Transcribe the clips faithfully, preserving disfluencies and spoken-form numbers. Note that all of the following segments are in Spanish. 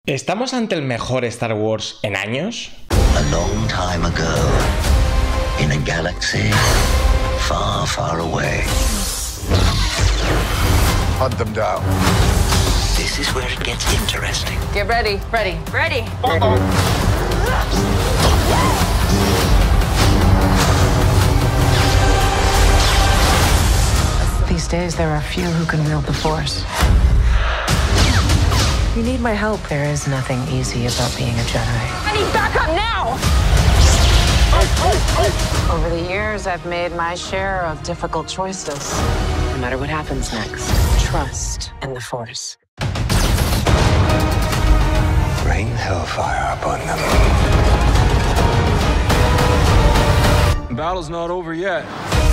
¿Estamos ante el mejor Star Wars en años? A long time ago, in a galaxy far, far away. Hunt them down. This is where it gets interesting. Get ready. Ready. Ready. These days, there are few who can wield the Force. You need my help. There is nothing easy about being a Jedi. I need backup now! Over the years, I've made my share of difficult choices. No matter what happens next, trust in the Force. Rain hellfire upon them. The battle's not over yet.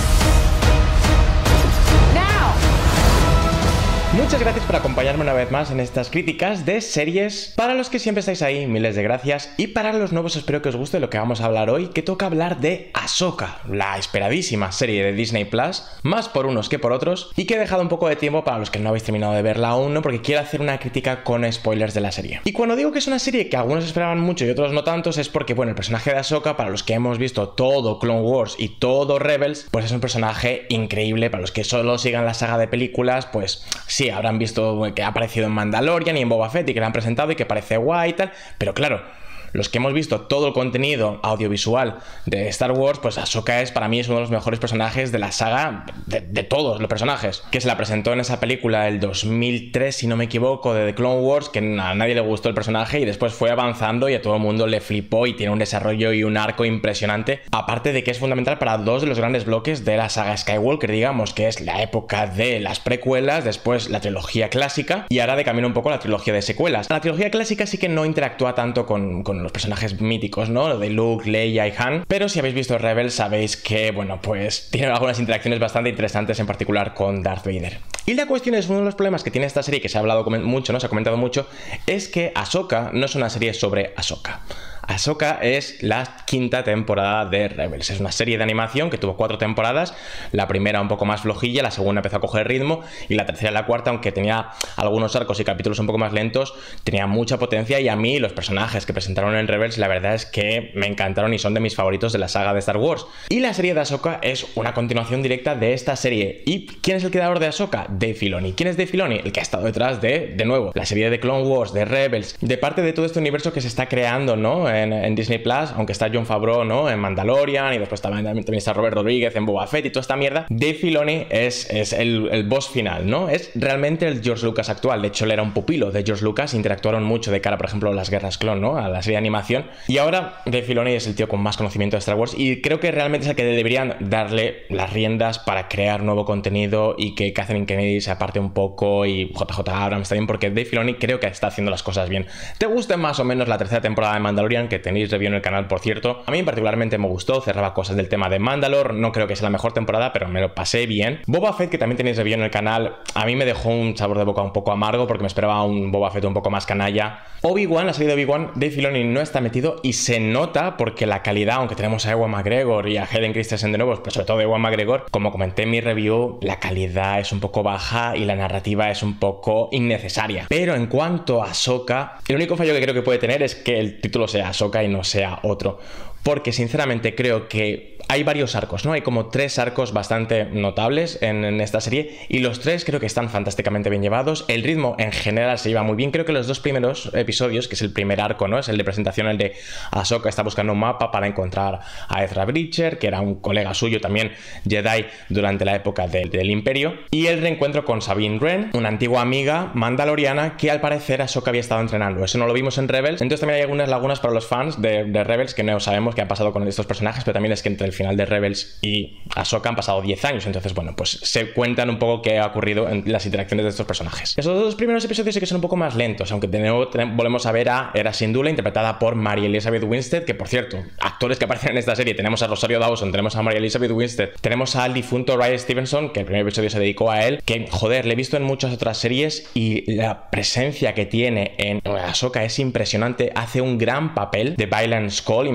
Muchas gracias por acompañarme una vez más en estas críticas de series. Para los que siempre estáis ahí, miles de gracias. Y para los nuevos, espero que os guste lo que vamos a hablar hoy, que toca hablar de Ahsoka, la esperadísima serie de Disney Plus, más por unos que por otros, y que he dejado un poco de tiempo para los que no habéis terminado de verla aún, ¿no? Porque quiero hacer una crítica con spoilers de la serie. Y cuando digo que es una serie que algunos esperaban mucho y otros no tantos, es porque, bueno, el personaje de Ahsoka, para los que hemos visto todo Clone Wars y todo Rebels, pues es un personaje increíble. Para los que solo sigan la saga de películas, pues sí, habrán visto que ha aparecido en Mandalorian y en Boba Fett y que la han presentado y que parece guay y tal, pero claro, los que hemos visto todo el contenido audiovisual de Star Wars, pues Ahsoka es, para mí, es uno de los mejores personajes de la saga, de, de todos los personajes, que se la presentó en esa película del dos mil tres, si no me equivoco, de The Clone Wars, que a nadie le gustó el personaje y después fue avanzando y a todo el mundo le flipó y tiene un desarrollo y un arco impresionante, aparte de que es fundamental para dos de los grandes bloques de la saga Skywalker, digamos, que es la época de las precuelas, después la trilogía clásica y ahora de camino un poco la trilogía de secuelas. La trilogía clásica sí que no interactúa tanto con, con los personajes míticos, ¿no? Lo de Luke, Leia y Han, pero si habéis visto Rebels sabéis que, bueno, pues tiene algunas interacciones bastante interesantes, en particular con Darth Vader. Y la cuestión es, uno de los problemas que tiene esta serie, que se ha hablado mucho, ¿no? Se ha comentado mucho, es que Ahsoka no es una serie sobre Ahsoka. Ahsoka es la quinta temporada de Rebels. Es una serie de animación que tuvo cuatro temporadas. La primera un poco más flojilla, la segunda empezó a coger ritmo y la tercera y la cuarta, aunque tenía algunos arcos y capítulos un poco más lentos, tenía mucha potencia. Y a mí los personajes que presentaron en Rebels, la verdad es que me encantaron y son de mis favoritos de la saga de Star Wars. Y la serie de Ahsoka es una continuación directa de esta serie. ¿Y quién es el creador de Ahsoka? Dave Filoni. ¿Quién es Dave Filoni? El que ha estado detrás de, de nuevo, la serie de Clone Wars, de Rebels, de parte de todo este universo que se está creando, ¿no? En, en Disney Plus, aunque está Jon Favreau, ¿no? En Mandalorian, y después también, también está Robert Rodríguez en Boba Fett y toda esta mierda. Dave Filoni es, es el, el boss final, ¿no? Es realmente el George Lucas actual. De hecho, él era un pupilo de George Lucas, interactuaron mucho de cara, por ejemplo, a las Guerras Clon, ¿no? A la serie de animación. Y ahora Dave Filoni es el tío con más conocimiento de Star Wars y creo que realmente es el que deberían darle las riendas para crear nuevo contenido y que Kathleen Kennedy se aparte un poco y J J Abrams también, porque Dave Filoni creo que está haciendo las cosas bien. ¿Te gusta más o menos la tercera temporada de Mandalorian, que tenéis review en el canal, por cierto? A mí particularmente me gustó, cerraba cosas del tema de Mandalore, no creo que sea la mejor temporada, pero me lo pasé bien. Boba Fett, que también tenéis review en el canal, a mí me dejó un sabor de boca un poco amargo porque me esperaba un Boba Fett un poco más canalla. Obi-Wan, la serie de Obi-Wan, Dave Filoni no está metido y se nota porque la calidad, aunque tenemos a Ewan McGregor y a Hayden Christensen de nuevo, pero sobre todo Ewan McGregor, como comenté en mi review, la calidad es un poco baja y la narrativa es un poco innecesaria. Pero en cuanto a Ahsoka, el único fallo que creo que puede tener es que el título sea Ahsoka y no sea otro. Porque sinceramente creo que hay varios arcos, ¿no? Hay como tres arcos bastante notables en, en esta serie y los tres creo que están fantásticamente bien llevados. El ritmo en general se lleva muy bien. Creo que los dos primeros episodios, que es el primer arco, ¿no? Es el de presentación, el de Ahsoka está buscando un mapa para encontrar a Ezra Bridger, que era un colega suyo también Jedi durante la época de, del Imperio, y el reencuentro con Sabine Wren, una antigua amiga mandaloriana que al parecer Ahsoka había estado entrenando. Eso no lo vimos en Rebels, entonces también hay algunas lagunas para los fans de, de Rebels que no sabemos qué ha pasado con estos personajes, pero también es que entre el final de Rebels y Ahsoka han pasado diez años, entonces bueno, pues se cuentan un poco qué ha ocurrido en las interacciones de estos personajes. Esos dos primeros episodios sí que son un poco más lentos, aunque de nuevo volvemos a ver a Hera Syndulla, interpretada por Mary Elizabeth Winstead, que por cierto, actores que aparecen en esta serie, tenemos a Rosario Dawson, tenemos a Mary Elizabeth Winstead, tenemos al difunto Ray Stevenson, que el primer episodio se dedicó a él, que joder, le he visto en muchas otras series y la presencia que tiene en Ahsoka es impresionante, hace un gran papel de Bailan Skoll y me da mucho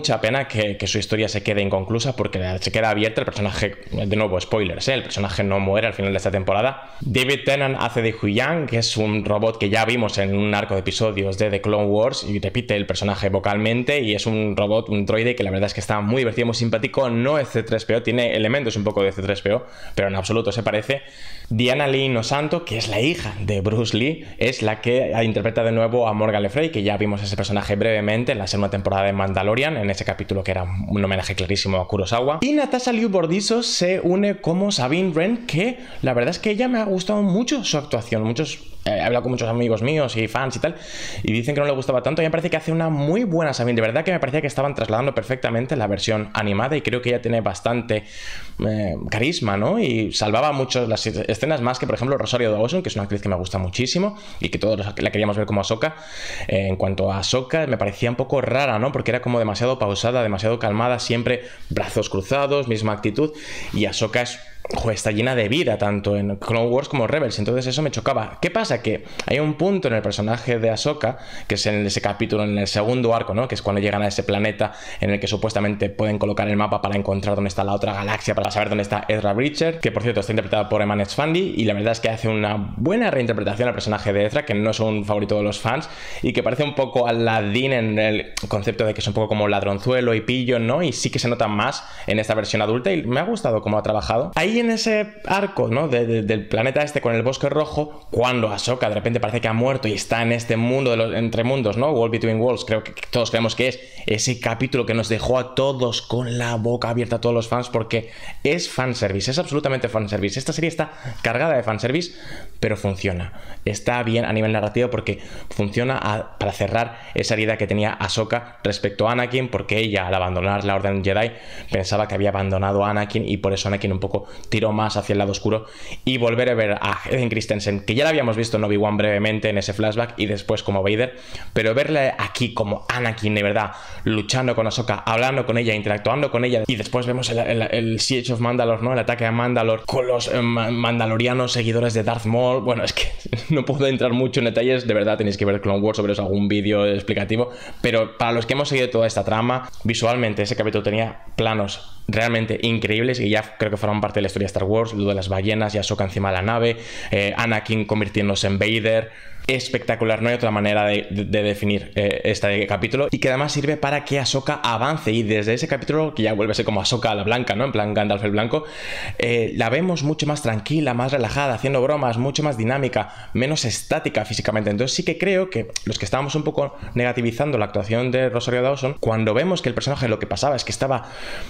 mucha pena que, que su historia se quede inconclusa porque se queda abierta. El personaje, de nuevo, spoilers, ¿eh? El personaje no muere al final de esta temporada. David Tennant hace de Huyang, que es un robot que ya vimos en un arco de episodios de The Clone Wars y repite el personaje vocalmente, y es un robot, un droide que la verdad es que está muy divertido, muy simpático. No es C tres P O, tiene elementos un poco de C tres P O, pero en absoluto se parece. Diana Lee Inosanto, que es la hija de Bruce Lee, es la que interpreta de nuevo a Morgan Le Fay, que ya vimos ese personaje brevemente en la segunda temporada de Mandalorian, en ese capítulo que era un homenaje clarísimo a Kurosawa. Y Natasha Liu Bordizzo se une como Sabine Wren, que la verdad es que ella me ha gustado mucho su actuación. Muchos eh, he hablado con muchos amigos míos y fans y tal, y dicen que no le gustaba tanto. Y me parece que hace una muy buena Sabine. De verdad que me parecía que estaban trasladando perfectamente la versión animada, y creo que ella tiene bastante eh, carisma, ¿no? Y salvaba mucho las escenas, más que por ejemplo Rosario Dawson, que es una actriz que me gusta muchísimo y que todos la queríamos ver como Ahsoka. Eh, en cuanto a Ahsoka, me parecía un poco rara, ¿no? Porque era como demasiado pausada, demasiado calmada, siempre brazos cruzados, misma actitud. Y Ahsoka es, joder, está llena de vida, tanto en Clone Wars como Rebels. Entonces eso me chocaba. ¿Qué pasa? Que hay un punto en el personaje de Ahsoka, que es en ese capítulo, en el segundo arco, ¿no? Que es cuando llegan a ese planeta en el que supuestamente pueden colocar el mapa para encontrar dónde está la otra galaxia, para saber dónde está Ezra Bridger, que por cierto está interpretado por Eman Esfandi, y la verdad es que hace una buena reinterpretación al personaje de Ezra, que no es un favorito de los fans, y que parece un poco Aladdin en el concepto de que es un poco como ladronzuelo y pillo, ¿no? Y sí que se nota más en esta versión adulta, y me ha gustado cómo ha trabajado. Ahí en ese arco, ¿no? De, de, del planeta este con el bosque rojo, cuando Ahsoka de repente parece que ha muerto y está en este mundo de los entre mundos, ¿no? World Between Worlds, creo que todos creemos que es ese capítulo que nos dejó a todos con la boca abierta, a todos los fans, porque es fanservice, es absolutamente fanservice. Esta serie está cargada de fanservice, pero funciona. Está bien a nivel narrativo porque funciona a, para cerrar esa herida que tenía Ahsoka respecto a Anakin, porque ella, al abandonar la Orden Jedi, pensaba que había abandonado a Anakin, y por eso Anakin un poco tiró más hacia el lado oscuro. Y volver a ver a Hayden Christensen, que ya la habíamos visto en Obi-Wan brevemente en ese flashback y después como Vader, pero verle aquí como Anakin de verdad, luchando con Ahsoka, hablando con ella, interactuando con ella, y después vemos el, el, el Siege of Mandalore, ¿no? El ataque a Mandalore con los eh, mandalorianos seguidores de Darth Maul. Bueno, es que no puedo entrar mucho en detalles, de verdad tenéis que ver Clone Wars sobre eso, algún vídeo explicativo, pero para los que hemos seguido toda esta trama, visualmente ese capítulo tenía planos realmente increíbles y ya creo que forman parte de la historia de Star Wars, lo de las ballenas y Ahsoka encima de la nave, eh, Anakin convirtiéndose en Vader. Espectacular, no hay otra manera de, de, de definir eh, este capítulo, y que además sirve para que Ahsoka avance, y desde ese capítulo, que ya vuelve a ser como Ahsoka la blanca, ¿no? En plan Gandalf el blanco, eh, la vemos mucho más tranquila, más relajada, haciendo bromas, mucho más dinámica, menos estática físicamente. Entonces sí que creo que los que estábamos un poco negativizando la actuación de Rosario Dawson, cuando vemos que el personaje lo que pasaba es que estaba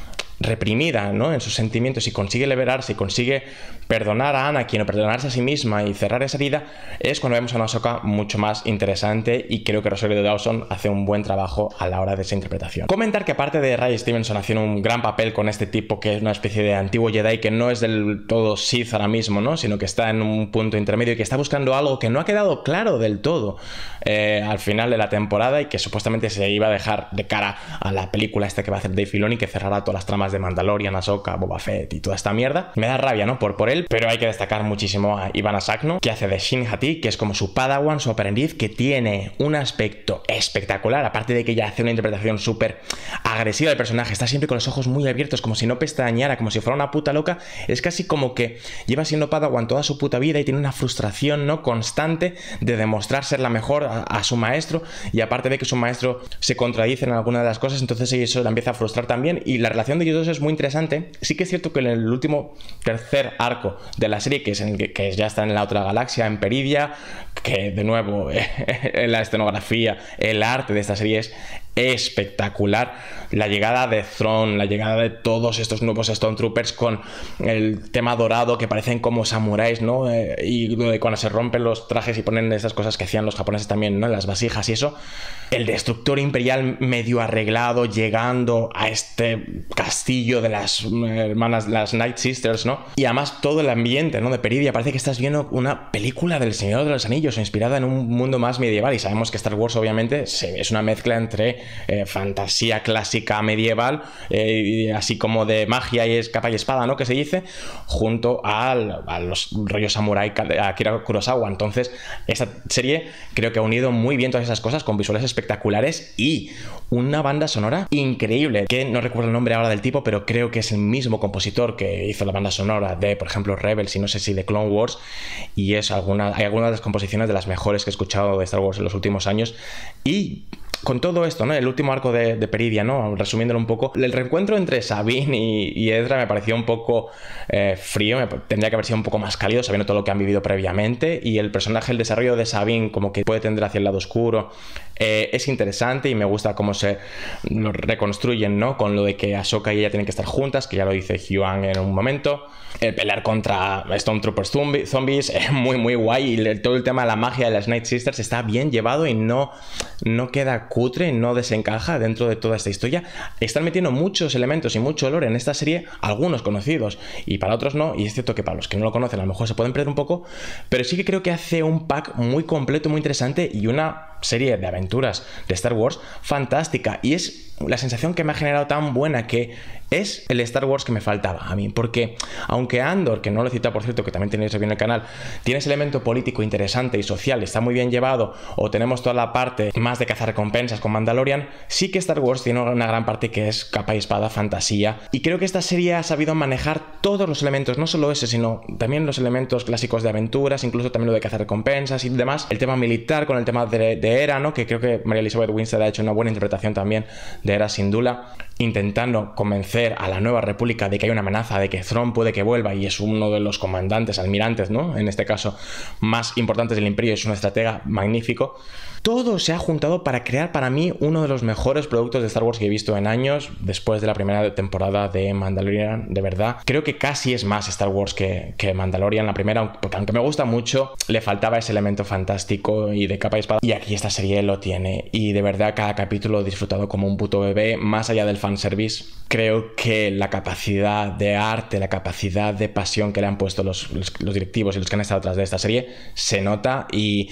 reprimida, ¿no? En sus sentimientos, y consigue liberarse y consigue perdonar a Anakin o perdonarse a sí misma y cerrar esa herida, es cuando vemos a una Ahsoka mucho más interesante, y creo que Rosario Dawson hace un buen trabajo a la hora de esa interpretación. Comentar que aparte de Ray Stevenson haciendo un gran papel con este tipo que es una especie de antiguo Jedi que no es del todo Sith ahora mismo, ¿no? Sino que está en un punto intermedio y que está buscando algo que no ha quedado claro del todo eh, al final de la temporada, y que supuestamente se iba a dejar de cara a la película esta que va a hacer Dave Filoni, que cerrará todas las tramas de Mandalorian, Ahsoka, Boba Fett y toda esta mierda. Me da rabia, ¿no? Por, por él, pero hay que destacar muchísimo a Ivana Sakno, que hace de Shin Hati, que es como su padawan, su aprendiz, que tiene un aspecto espectacular, aparte de que ella hace una interpretación súper agresiva del personaje, está siempre con los ojos muy abiertos, como si no pestañeara, como si fuera una puta loca. Es casi como que lleva siendo padawan toda su puta vida y tiene una frustración, ¿no? Constante de demostrar ser la mejor a, a su maestro, y aparte de que su maestro se contradice en alguna de las cosas, entonces eso la empieza a frustrar también, y la relación de ellos dos es muy interesante. Sí que es cierto que en el último tercer arco de la serie, que es en que, que ya está en la otra galaxia, en Peridia, que de nuevo eh, la escenografía, el arte de esta serie es espectacular. La llegada de Thrawn, la llegada de todos estos nuevos Stormtroopers con el tema dorado, que parecen como samuráis, ¿no? Eh, y lo de cuando se rompen los trajes y ponen esas cosas que hacían los japoneses también, ¿no? Las vasijas y eso. El destructor imperial medio arreglado llegando a este castillo de las hermanas, las Night Sisters, ¿no? Y además todo el ambiente, ¿no? De Peridia, parece que estás viendo una película del Señor de los Anillos inspirada en un mundo más medieval, y sabemos que Star Wars obviamente es una mezcla entre eh, fantasía clásica medieval, eh, así como de magia y capa y espada, ¿no? Que se dice, junto al, a los rollos samurai Akira Kurosawa. Entonces, esta serie creo que ha unido muy bien todas esas cosas con visuales espectaculares y una banda sonora increíble, que no recuerdo el nombre ahora del tipo, pero creo que es el mismo compositor que hizo la banda sonora de, por ejemplo, Rebels y no sé si de Clone Wars, y es alguna, hay algunas de las composiciones de las mejores que he escuchado de Star Wars en los últimos años. Y con todo esto, ¿no? El último arco de, de Peridia, ¿no? Resumiéndolo un poco, el reencuentro entre Sabine y, y Ezra me pareció un poco eh, frío, me, tendría que haber sido un poco más cálido, sabiendo todo lo que han vivido previamente, y el personaje, el desarrollo de Sabine, como que puede tender hacia el lado oscuro, eh, es interesante y me gusta cómo se lo reconstruyen, ¿no? Con lo de que Ahsoka y ella tienen que estar juntas, que ya lo dice Huang en un momento. El pelear contra Stormtroopers zombi zombies es muy muy guay, y el, todo el tema de la magia de las Night Sisters está bien llevado y no, no queda cutre, no desencaja dentro de toda esta historia. Están metiendo muchos elementos y mucho olor en esta serie, algunos conocidos y para otros no, y es cierto que para los que no lo conocen a lo mejor se pueden perder un poco, pero sí que creo que hace un pack muy completo, muy interesante, y una serie de aventuras de Star Wars fantástica, y es la sensación que me ha generado tan buena, que es el Star Wars que me faltaba a mí, porque aunque Andor, que no lo he citado por cierto, que también tenéis aquí en el canal, tiene ese elemento político interesante y social, está muy bien llevado, o tenemos toda la parte más de cazar recompensas con Mandalorian, sí que Star Wars tiene una gran parte que es capa y espada, fantasía, y creo que esta serie ha sabido manejar todos los elementos, no solo ese, sino también los elementos clásicos de aventuras, incluso también lo de cazar recompensas y demás, el tema militar con el tema de, de Hera, ¿no? Que creo que Mary Elizabeth Winstead ha hecho una buena interpretación también de Hera Syndulla, intentando convencer a la Nueva República de que hay una amenaza, de que Thrawn puede que vuelva, y es uno de los comandantes, almirantes, ¿no? En este caso, más importantes del Imperio, es un estratega magnífico. Todo se ha juntado para crear para mí uno de los mejores productos de Star Wars que he visto en años, después de la primera temporada de Mandalorian, de verdad. Creo que casi es más Star Wars que, que Mandalorian, la primera, porque aunque me gusta mucho, le faltaba ese elemento fantástico y de capa y espada, y aquí esta serie lo tiene, y de verdad cada capítulo he disfrutado como un puto bebé, más allá del fanservice. Creo que la capacidad de arte, la capacidad de pasión que le han puesto los, los, los directivos y los que han estado detrás de esta serie se nota, y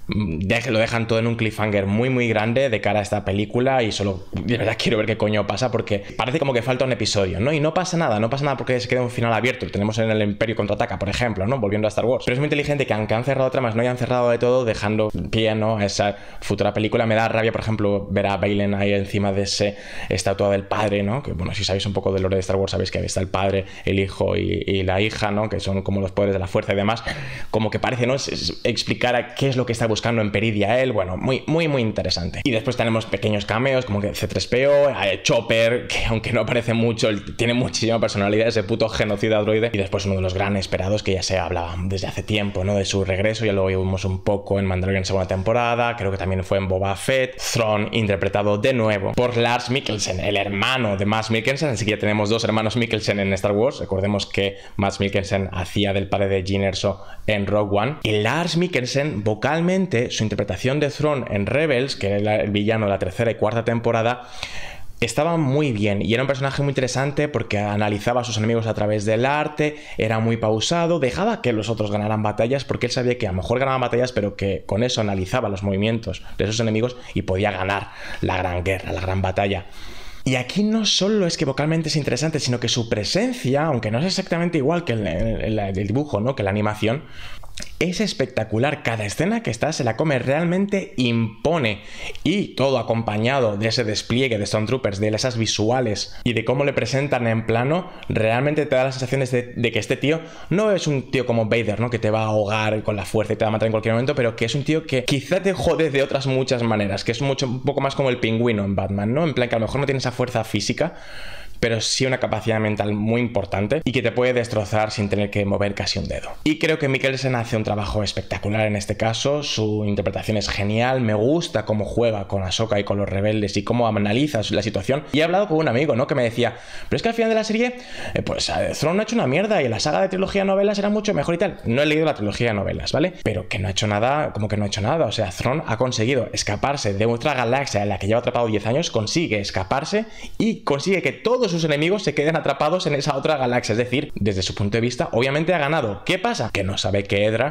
de, lo dejan todo en un cliffhanger muy muy grande de cara a esta película, y solo de verdad quiero ver qué coño pasa, porque parece como que falta un episodio, ¿no? Y no pasa nada, no pasa nada porque se queda un final abierto. Lo tenemos en el Imperio Contraataca, por ejemplo, ¿no? Volviendo a Star Wars. Pero es muy inteligente que aunque han cerrado tramas, no hayan cerrado de todo, dejando pie, ¿no? A esa futura película. Me da rabia, por ejemplo, ver a Baylan ahí encima de ese estatua del padre, ¿no? Que bueno, si sabéis un poco del lore de Star Wars, sabéis que ahí está el padre, el hijo y, y la hija, ¿no? Que son como los poderes de la fuerza y demás. Como que parece, ¿no? Es, es explicar a qué es lo que está buscando en Peridia él. Bueno, muy, muy, muy interesante. Y después tenemos pequeños cameos, como que C tres P O, eh, Chopper, que aunque no aparece mucho, tiene muchísima personalidad, ese puto genocida droide. Y después uno de los gran esperados, que ya se hablaba desde hace tiempo, ¿no? De su regreso, ya lo vimos un poco en Mandalorian segunda temporada, creo que también fue en Boba Fett. Thrawn, interpretado de nuevo por Lars Mikkelsen, el hermano de Mads Mikkelsen, así que ya tenemos dos hermanos Mikkelsen en Star Wars. Recordemos que Mads Mikkelsen hacía del padre de Jyn Erso en Rogue One. Y Lars Mikkelsen, vocalmente, su interpretación de Thrawn en Rebels, que era el villano de la tercera y cuarta temporada, estaba muy bien, y era un personaje muy interesante porque analizaba a sus enemigos a través del arte, era muy pausado, dejaba que los otros ganaran batallas porque él sabía que a lo mejor ganaban batallas, pero que con eso analizaba los movimientos de esos enemigos y podía ganar la gran guerra, la gran batalla. Y aquí no solo es que vocalmente es interesante, sino que su presencia, aunque no es exactamente igual que el, el, el dibujo, ¿no? Que la animación, es espectacular. Cada escena que está se la come, realmente impone, y todo acompañado de ese despliegue de Stormtroopers, de esas visuales y de cómo le presentan en plano, realmente te da las sensaciones de, de que este tío no es un tío como Vader, ¿no? Que te va a ahogar con la fuerza y te va a matar en cualquier momento, pero que es un tío que quizá te jode de otras muchas maneras, que es mucho, un poco más como el pingüino en Batman, ¿no? En plan que a lo mejor no tiene esa fuerza física, pero sí una capacidad mental muy importante y que te puede destrozar sin tener que mover casi un dedo. Y creo que Mikkelsen hace un trabajo espectacular en este caso, su interpretación es genial, me gusta cómo juega con Ahsoka y con los rebeldes y cómo analiza la situación. Y he hablado con un amigo, ¿no? Que me decía, pero es que al final de la serie, eh, pues Thrawn ha hecho una mierda y la saga de trilogía de novelas era mucho mejor y tal. No he leído la trilogía de novelas, ¿vale? Pero que no ha hecho nada, como que no ha hecho nada. O sea, Thrawn ha conseguido escaparse de otra galaxia en la que lleva atrapado diez años, consigue escaparse y consigue que todos sus enemigos se queden atrapados en esa otra galaxia. Es decir, desde su punto de vista, obviamente ha ganado. ¿Qué pasa? Que no sabe que Ezra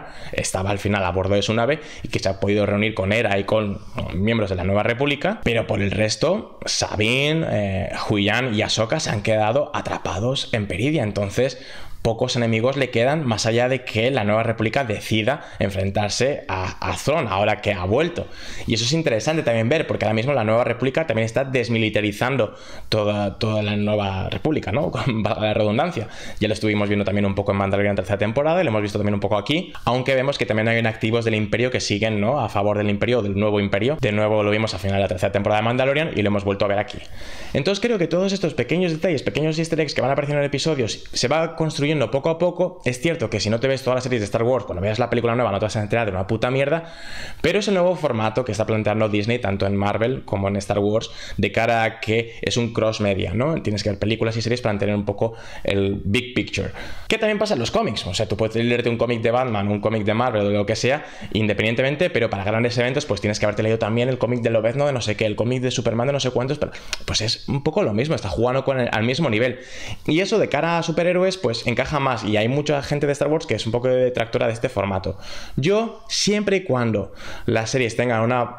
Gamora estaba al final a bordo de su nave y que se ha podido reunir con Hera y con miembros de la Nueva República, pero por el resto Sabine, eh, Huyan y Ahsoka se han quedado atrapados en Peridia. Entonces pocos enemigos le quedan más allá de que la Nueva República decida enfrentarse a, a Thrawn ahora que ha vuelto. Y eso es interesante también ver, porque ahora mismo la Nueva República también está desmilitarizando toda, toda la Nueva República, ¿no? Con la redundancia. Ya lo estuvimos viendo también un poco en Mandalorian tercera temporada y lo hemos visto también un poco aquí, aunque vemos que también hay activos del Imperio que siguen, ¿no?, a favor del Imperio, del nuevo Imperio. De nuevo lo vimos al final de la tercera temporada de Mandalorian y lo hemos vuelto a ver aquí. Entonces creo que todos estos pequeños detalles, pequeños easter eggs que van apareciendo en episodios, se va construyendo poco a poco. Es cierto que si no te ves todas las series de Star Wars, cuando veas la película nueva no te vas a enterar de una puta mierda, pero es el nuevo formato que está planteando Disney tanto en Marvel como en Star Wars, de cara a que es un cross media, ¿no? Tienes que ver películas y series para entender un poco el big picture. Que también pasa en los cómics, o sea, tú puedes leerte un cómic de Batman, un cómic de Marvel o de lo que sea, independientemente, pero para grandes eventos pues tienes que haberte leído también el cómic de Lobezno de no sé qué, el cómic de Superman de no sé cuántos, pero pues es un poco lo mismo, está jugando con el, al mismo nivel. Y eso de cara a superhéroes pues encaja más, y hay mucha gente de Star Wars que es un poco detractora de este formato. Yo, siempre y cuando las series tengan una,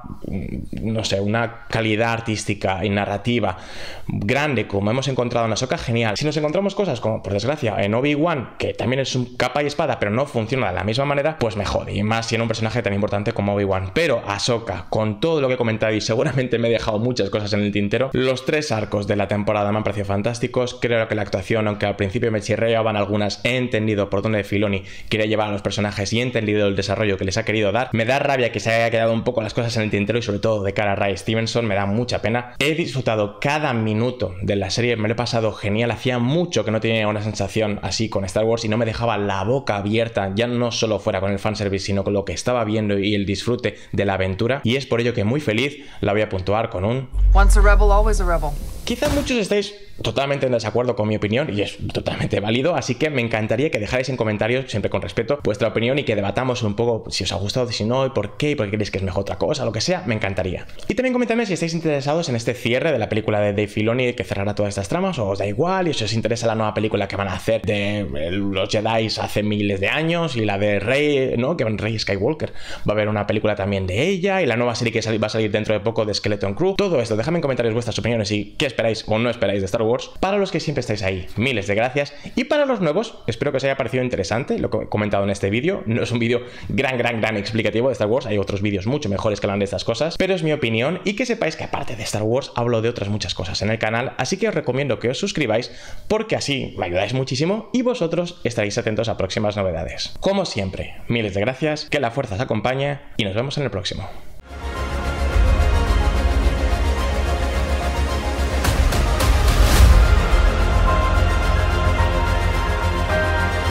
no sé, una calidad artística y narrativa grande como hemos encontrado en Ahsoka, genial. Si nos encontramos cosas como, por desgracia, en Obi-Wan, que también es un capa y espada pero no funciona de la misma manera, pues me jode, y más siendo un personaje tan importante como Obi-Wan. Pero Ahsoka, con todo lo que he comentado, y seguramente me he dejado muchas cosas en el tintero, los tres arcos de la temporada me han parecido fantásticos. Creo que la actuación, aunque al principio me chirreaban algunas, he entendido por dónde Filoni quería llevar a los personajes y he entendido el desarrollo que les ha querido dar. Me da rabia que se haya quedado un poco las cosas en el tintero, y sobre todo de cara a Ray Stevenson me da mucha pena. He disfrutado cada minuto de la serie, me lo he pasado genial. Hacía mucho que no tenía una sensación así con Star Wars y no me dejaba la boca abierta, ya no solo fuera con el fanservice, sino con lo que estaba viendo y el disfrute de la aventura, y es por ello que muy feliz la voy a puntuar con un Once a rebel, always a rebel. Quizá muchos estáis totalmente en desacuerdo con mi opinión y es totalmente válido, así que me encantaría que dejáis en comentarios, siempre con respeto, vuestra opinión y que debatamos un poco si os ha gustado, si no, y por qué, y por qué creéis que es mejor otra cosa, lo que sea, me encantaría. Y también comentadme si estáis interesados en este cierre de la película de Dave Filoni que cerrará todas estas tramas, o os da igual, y si os interesa la nueva película que van a hacer de los Jedi hace miles de años, y la de Rey, ¿no?, que Rey Skywalker, va a haber una película también de ella, y la nueva serie que va a salir dentro de poco de Skeleton Crew. Todo esto, dejadme en comentarios vuestras opiniones y qué esperáis o no esperáis de Star Wars. Para los que siempre estáis ahí, miles de gracias, y para los nuevos, espero que os haya parecido interesante lo que he comentado en este vídeo. No es un vídeo gran, gran, gran explicativo de Star Wars, hay otros vídeos mucho mejores que hablan de estas cosas, pero es mi opinión, y que sepáis que aparte de Star Wars hablo de otras muchas cosas en el canal, así que os recomiendo que os suscribáis porque así me ayudáis muchísimo y vosotros estaréis atentos a próximas novedades. Como siempre, miles de gracias, que la fuerza os acompañe y nos vemos en el próximo.